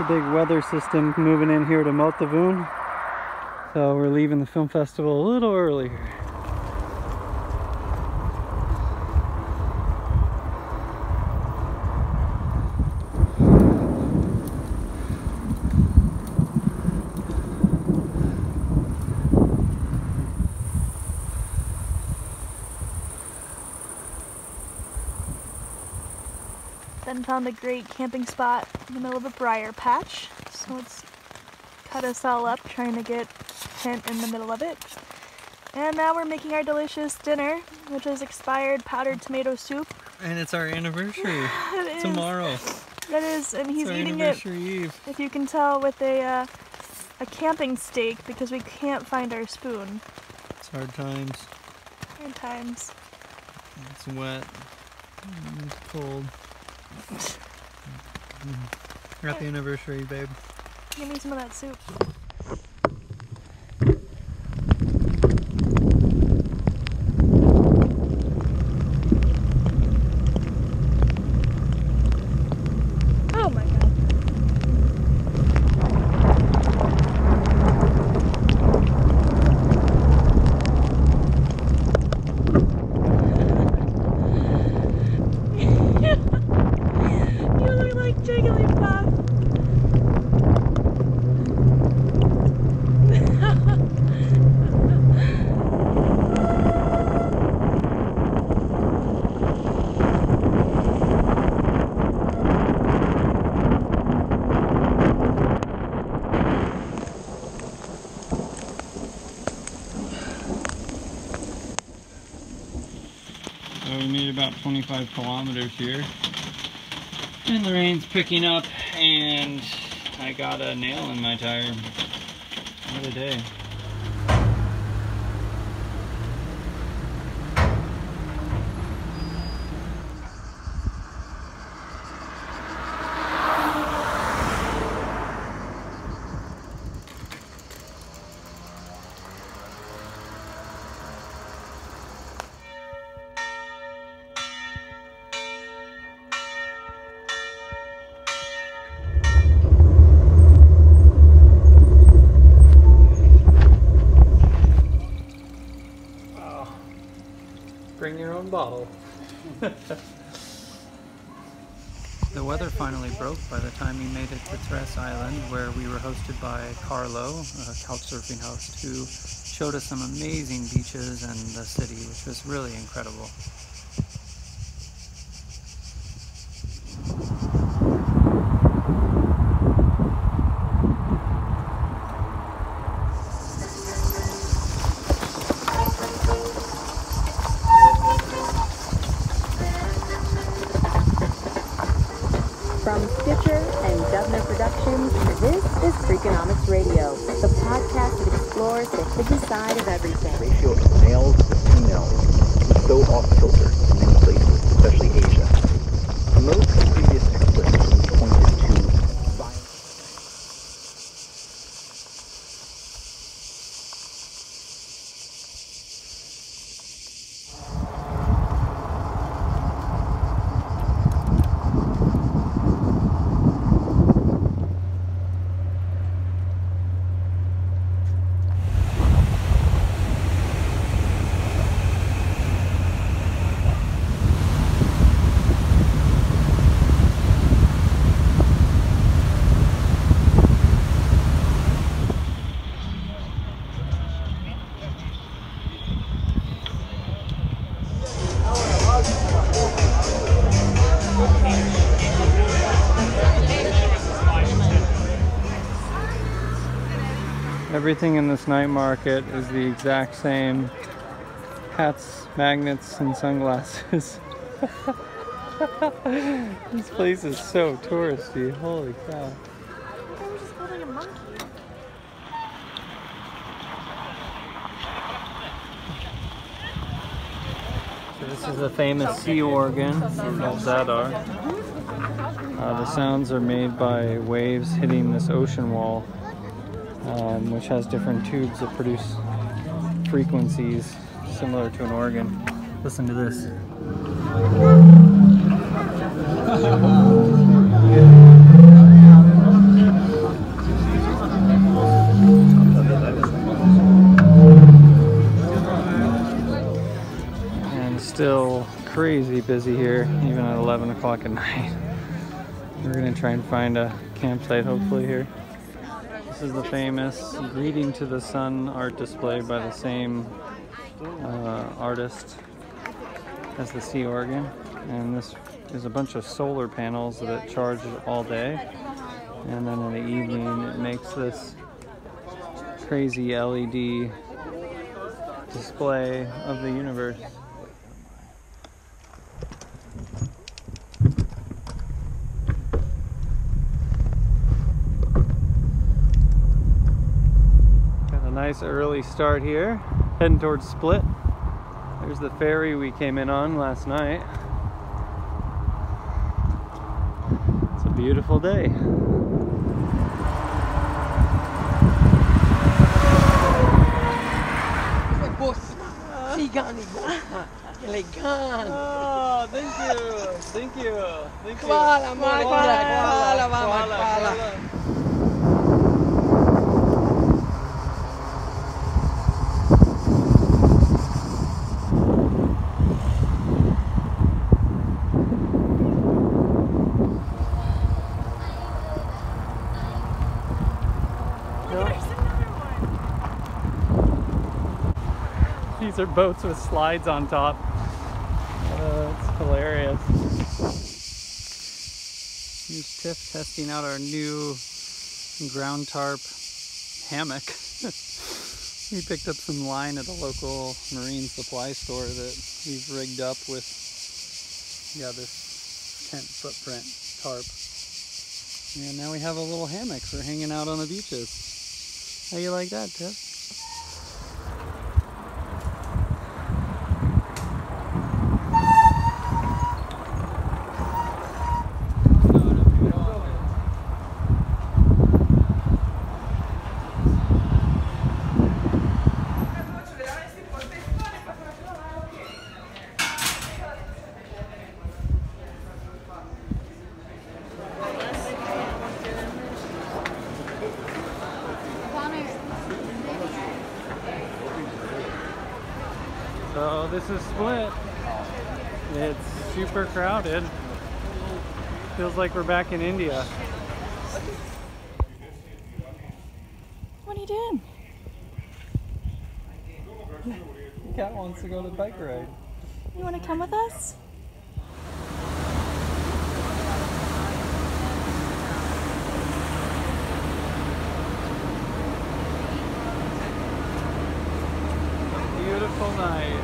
big weather system moving in here to Maltavoon. So we're leaving the film festival a little earlier. Then found a great camping spot in the middle of a briar patch. So let's cut us all up trying to get tent in the middle of it. And now we're making our delicious dinner, which is expired powdered tomato soup. And it's our anniversary tomorrow. It is, and he's eating it, Eve. if you can tell, with a camping steak because we can't find our spoon. It's hard times. Hard times. It's wet. It's cold. Happy anniversary, babe. Give me some of that soup. Oh my god. You look like Jigglypuff. So we made about 25 kilometers here. And the rain's picking up and I got a nail in my tire. What a day. Bring your own bottle. The weather finally broke by the time we made it to Tres Island, where we were hosted by Carlo, a couchsurfing host, who showed us some amazing beaches and the city, which was really incredible. From Stitcher and Dubner Productions, this is Freakonomics Radio, the podcast that explores the hidden side of everything. The ratio of males to females is so off-kilter in many places, especially Asia. Most previous explanations pointed to violence. Everything in this night market is the exact same. Hats, magnets, and sunglasses. This place is so touristy, holy cow. I'm just holding a monkey. So this is a famous sea organ called Zadar. The sounds are made by waves hitting this ocean wall, which has different tubes that produce frequencies similar to an organ. Listen to this. crazy busy here, even at 11 o'clock at night. We're gonna try and find a campsite hopefully here. This is the famous Greeting to the Sun art display by the same artist as the sea organ. And this is a bunch of solar panels that charge all day. And then in the evening it makes this crazy LED display of the universe. Got a nice early start here, heading towards Split. There's the ferry we came in on last night. It's a beautiful day. Oh, thank you. Koala, koala. These are boats with slides on top. It's hilarious. Here's Tiff testing out our new ground tarp hammock. We picked up some line at a local marine supply store that we've rigged up with, this tent footprint tarp. And now we have a little hammock for hanging out on the beaches. How you like that, Tiff? So this is Split. It's super crowded. Feels like we're back in India. What are you doing? Cat wants to go to the bike ride. You want to come with us? Beautiful night.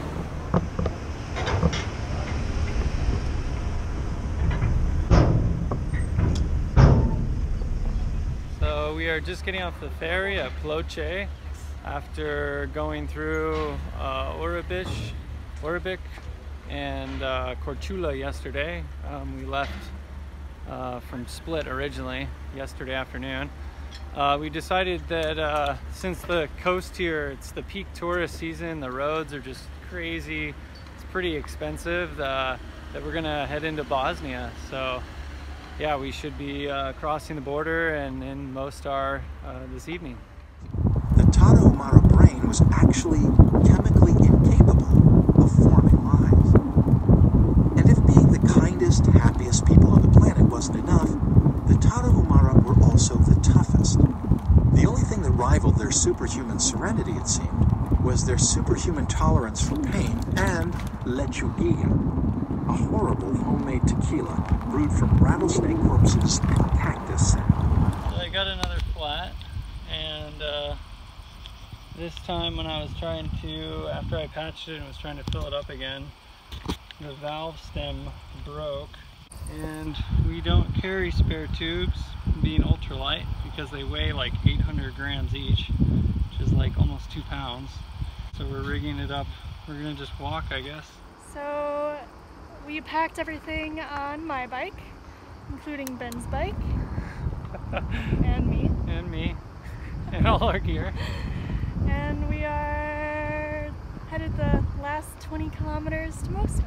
So we are just getting off the ferry at Ploče after going through Orabik and Korčula yesterday. We left from Split originally yesterday afternoon. We decided that since the coast here, it's the peak tourist season, the roads are just crazy, it's pretty expensive, that we're gonna head into Bosnia. So yeah, we should be crossing the border and in Mostar this evening. The Tarahumara brain was actually chemically incapable of forming lives. And if being the kindest, happiest people on the planet wasn't enough, the Tarahumara were also the toughest. The only thing that rivaled their superhuman serenity, it seemed, was their superhuman tolerance for pain and lechuguilla, a horrible homemade tequila brewed from rattlesnake corpses and cactus sap. So I got another flat, and this time when I was trying to, after I patched it and was trying to fill it up again, the valve stem broke. And we don't carry spare tubes, being ultralight, because they weigh like 800 grams each, which is like almost 2 pounds. So we're rigging it up. We're gonna just walk, I guess. So we packed everything on my bike, including Ben's bike, and me. And me, and all our gear. And we are headed the last 20 kilometers to Mostar.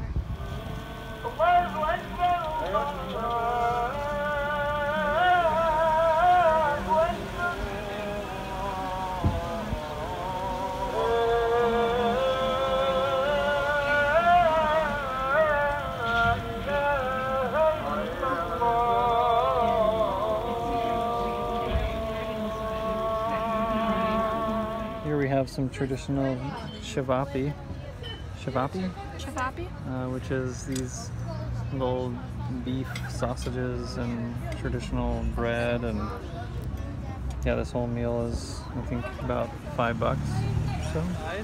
have some traditional shavapi. Shavapi? Chavapi? Which is these little beef sausages and traditional bread, and yeah, this whole meal is, I think, about $5 or so.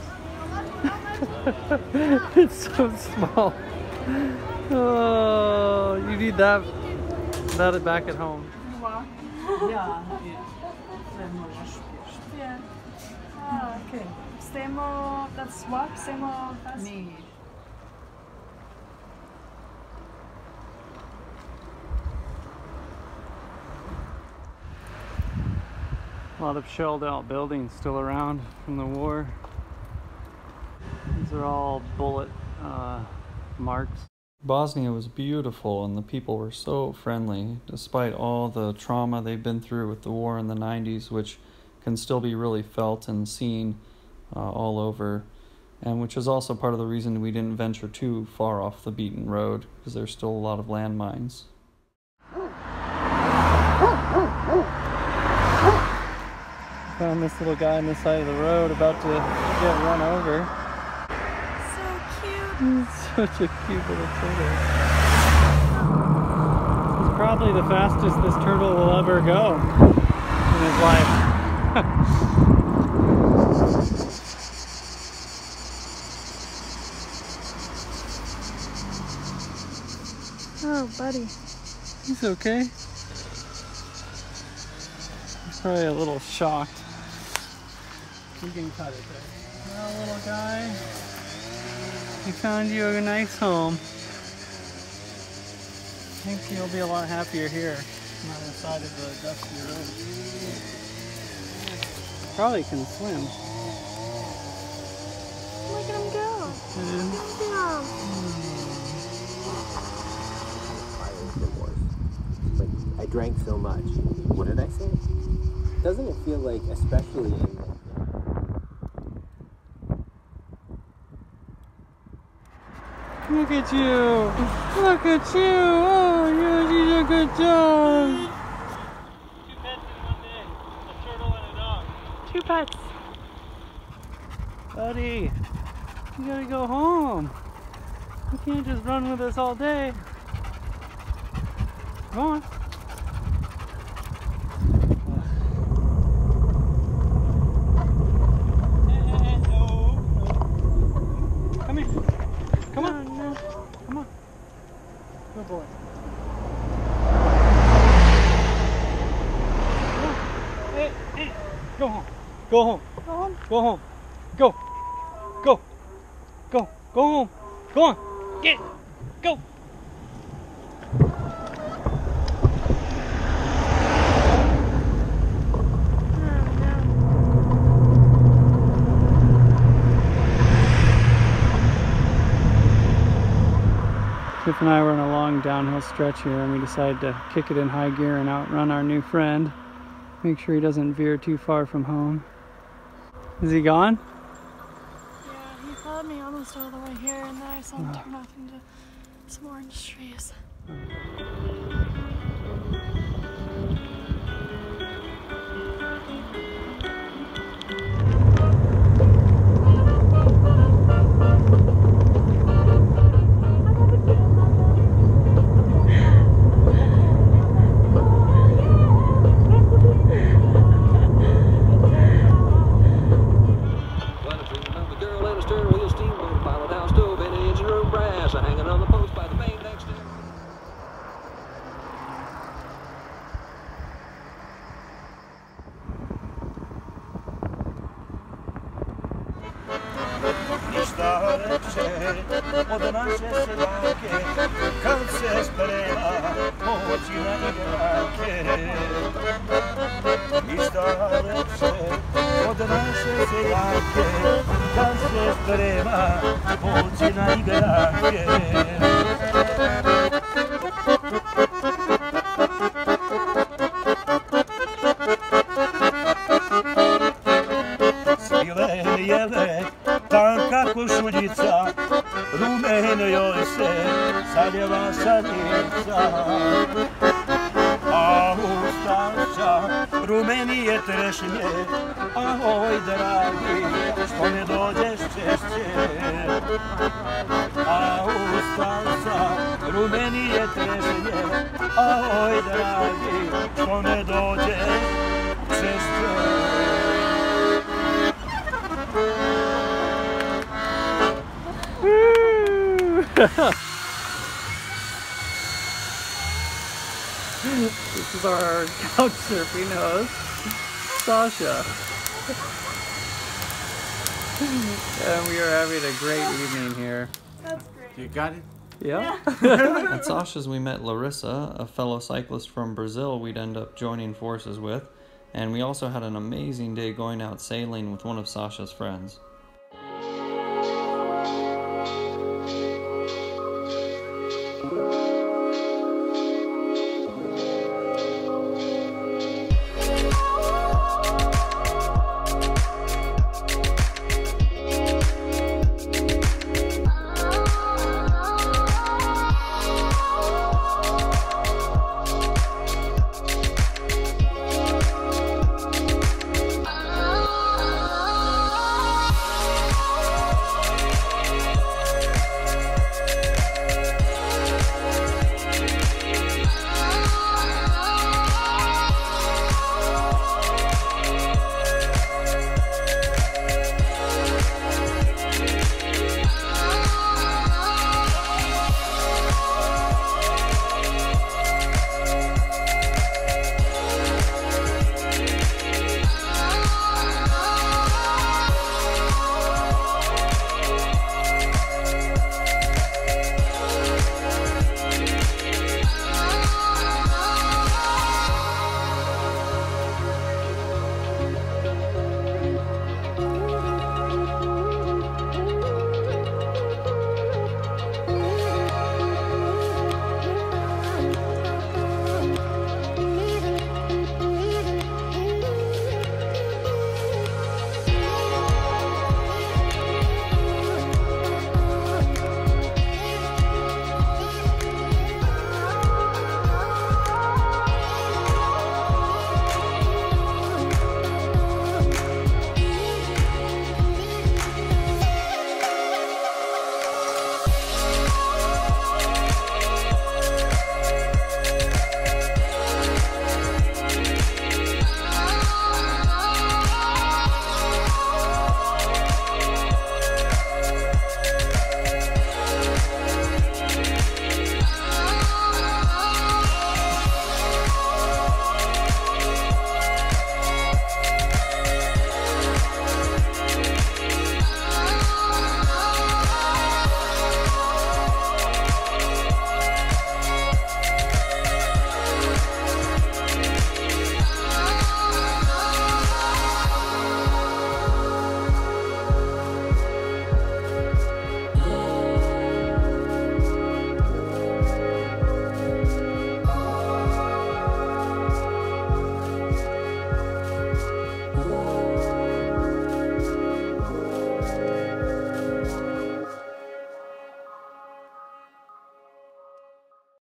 It's so small. Oh, you need that back at home. Yeah. Ah, okay. Stemo, that's what? Stemo fast? A lot of shelled out buildings still around from the war. These are all bullet marks. Bosnia was beautiful and the people were so friendly despite all the trauma they've been through with the war in the 90s, which can still be really felt and seen all over, and which is also part of the reason we didn't venture too far off the beaten road, because there's still a lot of landmines. Found this little guy on the side of the road about to get run over. So cute. He's such a cute little turtle. He's probably the fastest this turtle will ever go in his life. Oh, buddy. He's okay. He's probably a little shocked. You can cut it there. Well, little guy, we found you a nice home. I think you'll be a lot happier here, not on the side of the dusty road. Probably can swim. Look at him go. I drank so much. What did I say? Doesn't it feel like, especially in the... Look at you! Look at you! Oh, you did a good job! 2 pets in one day. A turtle and a dog. 2 pets. Buddy, you gotta go home. You can't just run with us all day. Come on. Come here. Come on. Come on. Good boy. Come on. Hey, hey. Go home. Go home. Go home. Go home. Go. Go. Go. Go home. Go on. Get. Go. Tiff and I were on a long downhill stretch here, and we decided to kick it in high gear and outrun our new friend. Make sure he doesn't veer too far from home. Is he gone? Yeah, he followed me almost all the way here, and then I saw him turn off into some orange trees. Od naše seljake, kad se sprema poći na igrake. Ništa lepše od naše seljake, kad se sprema poći na igrake. Svilen jele, tanka košuljica, rumeno joj se zaljeva šaljica. A ustaša rumeni je trešnje, ahoj dragi, što ne dođeš češće. A ustal sam, rumenije trešnje, ahoj dragi, što ne dođeš češće. This is our couch surfing host, Sasha. And we are having a great evening here. That's great. You got it? Yeah. At Sasha's we met Larissa, a fellow cyclist from Brazil we'd end up joining forces with. And we also had an amazing day going out sailing with one of Sasha's friends.